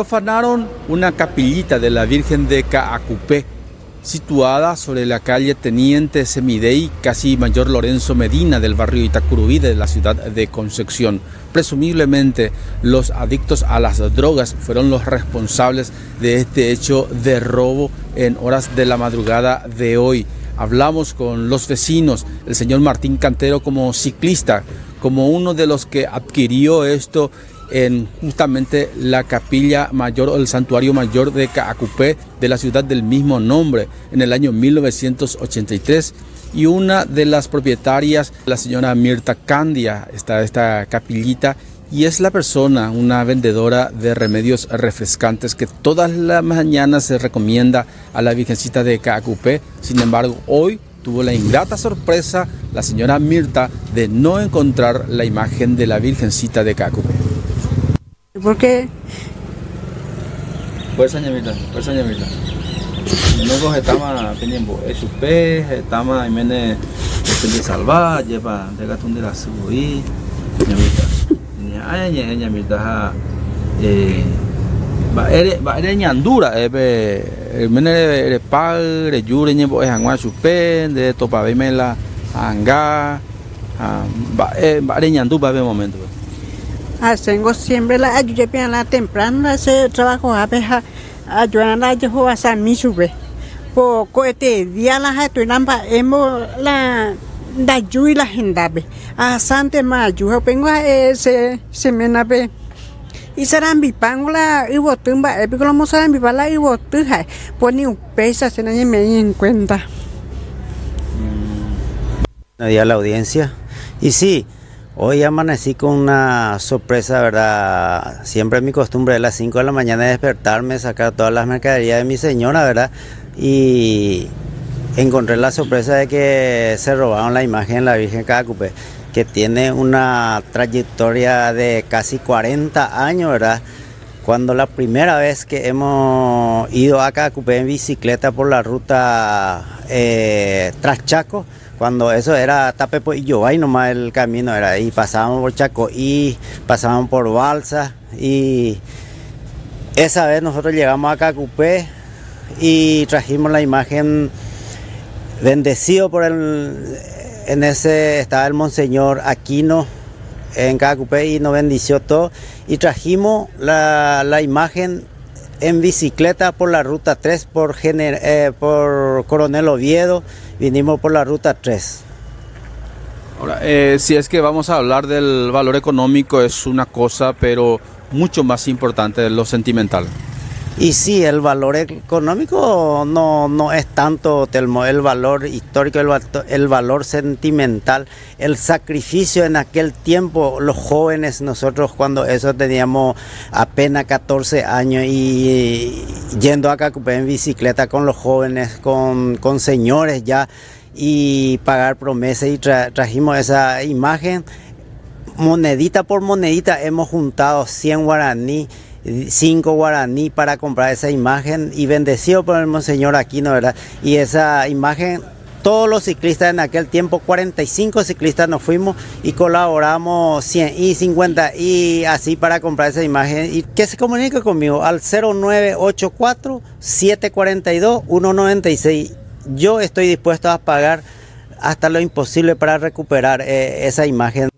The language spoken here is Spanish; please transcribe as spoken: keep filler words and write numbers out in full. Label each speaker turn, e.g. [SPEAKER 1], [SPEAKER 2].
[SPEAKER 1] Profanaron una capillita de la Virgen de Caacupé, situada sobre la calle Teniente Semidey, casi Mayor Lorenzo Medina del barrio Itacurubí de la ciudad de Concepción. Presumiblemente, los adictos a las drogas fueron los responsables de este hecho de robo en horas de la madrugada de hoy. Hablamos con los vecinos, el señor Martín Cantero como ciclista, como uno de los que adquirió esto en justamente la capilla mayor o el santuario mayor de Caacupé de la ciudad del mismo nombre en el año mil novecientos ochenta y tres, y una de las propietarias, la señora Mirta Candia, está esta capillita, y es la persona, una vendedora de remedios refrescantes que todas las mañanas se recomienda a la Virgencita de Caacupé. Sin embargo, hoy tuvo la ingrata sorpresa la señora Mirta de no encontrar la imagen de la Virgencita de Caacupé.
[SPEAKER 2] ¿Por qué?
[SPEAKER 1] Pues Mirta, pues Mirta. No coge tama penimbo, es su pez, tama y mene de salvar, lleva de gatón de la subí, Mirta. Ay, ay, Mirta, eh, va ere va ere ñandura, eh, mene ere pag, ere yure ñebo es angua su pez, de topa vemela, anga, va va ere ñandura va momento.
[SPEAKER 2] Tengo siempre la ayuda para la temprano hacer trabajo a ver ayudar a yo a San Michube. Poco este día la gente namba hemos la da yo y la gente ve. A Santa Mayo vengo a ese semana ve. Y serán bipangula y botumba, e pico lo serán bipala y botuja. Pone un pesa se nadie me en cuenta.
[SPEAKER 3] Nadie a la audiencia. Y sí. Hoy amanecí con una sorpresa, ¿verdad? Siempre es mi costumbre a las cinco de la mañana despertarme, sacar todas las mercaderías de mi señora, ¿verdad? Y encontré la sorpresa de que se robaron la imagen de la Virgen Caacupé, que tiene una trayectoria de casi cuarenta años, ¿verdad? Cuando la primera vez que hemos ido a Caacupé en bicicleta por la ruta eh, tras Chaco, cuando eso era Tapepo y Yobay nomás el camino era, y pasábamos por Chaco y pasábamos por Balsa, y esa vez nosotros llegamos a Caacupé y trajimos la imagen bendecido por el, en ese estaba el monseñor Aquino en Caacupé y nos bendició todo, y trajimos la, la imagen en bicicleta por la ruta tres, por, gener, eh, por Coronel Oviedo, vinimos por la ruta tres.
[SPEAKER 1] Ahora, eh, si es que vamos a hablar del valor económico es una cosa, pero mucho más importante lo sentimental.
[SPEAKER 3] Y sí, el valor económico no, no es tanto Telmo, el valor histórico, el, el valor sentimental, el sacrificio en aquel tiempo, los jóvenes, nosotros cuando eso teníamos apenas catorce años y yendo a Caacupé en bicicleta con los jóvenes, con, con señores ya, y pagar promesas, y tra, trajimos esa imagen, monedita por monedita hemos juntado cien guaraní, cinco guaraní para comprar esa imagen, y bendecido por el monseñor Aquino, ¿verdad? Y esa imagen, todos los ciclistas en aquel tiempo, cuarenta y cinco ciclistas nos fuimos y colaboramos cien y cincuenta y así para comprar esa imagen. Y que se comunique conmigo al cero nueve ocho cuatro, siete cuatro dos, uno nueve seis. Yo estoy dispuesto a pagar hasta lo imposible para recuperar eh, esa imagen.